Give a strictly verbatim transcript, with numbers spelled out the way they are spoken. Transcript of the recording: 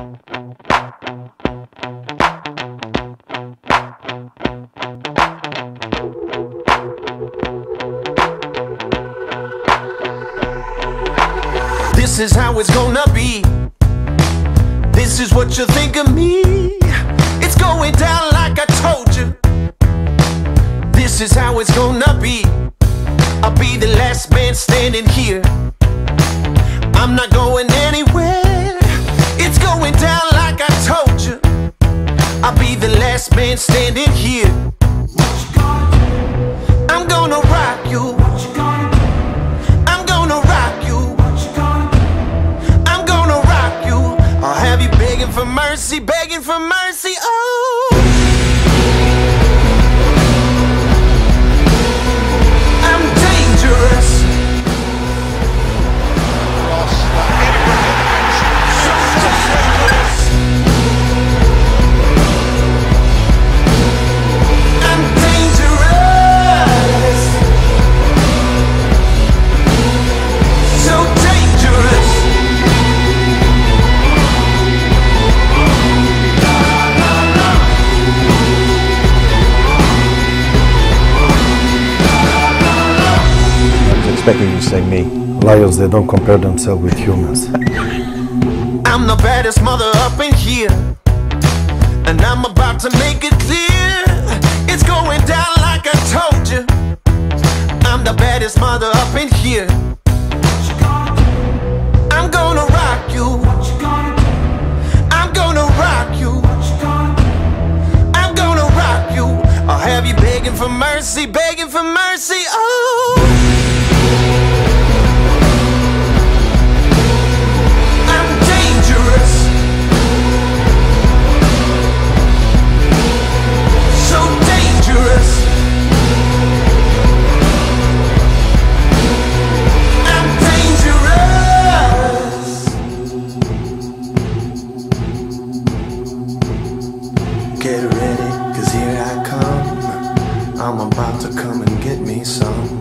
This is how it's gonna be. This is what you think of me. It's going down like I told you. This is how it's gonna be. I'll be the last man standing here. I'm not going anywhere. It's going down like I told you. I'll be the last man standing here. I'm gonna rock you. I'm gonna rock you. I'm gonna rock you. I'll have you begging for mercy, begging for mercy. Oh, I'm dangerous. Expecting you to say me. Lions, they don't compare themselves with humans. I'm the baddest mother up in here, and I'm about to make it clear. It's going down like I told you. I'm the baddest mother up in here. I'm gonna rock you. I'm gonna rock you. I'm gonna rock you. I'll have you begging for mercy, begging for mercy. Oh, get ready, cause here I come. I'm about to come and get me some.